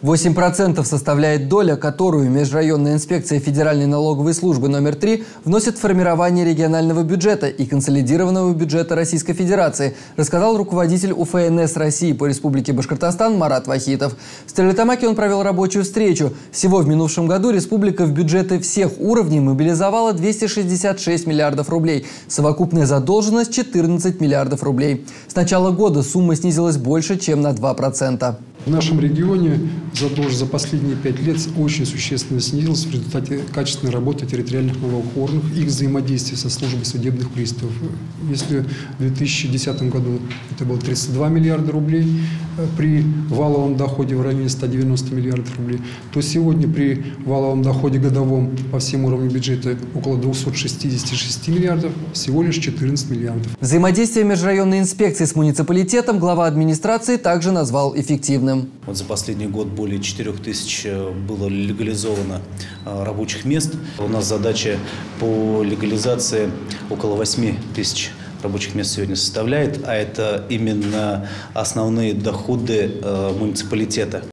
8% составляет доля, которую Межрайонная инспекция Федеральной налоговой службы номер 3 вносит в формирование регионального бюджета и консолидированного бюджета Российской Федерации, рассказал руководитель УФНС России по Республике Башкортостан Марат Вахитов. В Стерлитамаке он провел рабочую встречу. Всего в минувшем году республика в бюджеты всех уровней мобилизовала 266 миллиардов рублей. Совокупная задолженность – 14 миллиардов рублей. С начала года сумма снизилась больше, чем на 2%. В нашем регионе задолженность за последние 5 лет очень существенно снизилась в результате качественной работы территориальных налоговых органов, их взаимодействия со службой судебных приставов. Если в 2010 году это было 32 миллиарда рублей при валовом доходе в районе 190 миллиардов рублей, то сегодня при валовом доходе годовом по всем уровням бюджета около 266 миллиардов, всего лишь 14 миллиардов. Взаимодействие межрайонной инспекции с муниципалитетом глава администрации также назвал эффективным. Вот за последний год более 4000 было легализовано рабочих мест. У нас задача по легализации около 8000 рабочих мест сегодня составляет, а это именно основные доходы муниципалитета.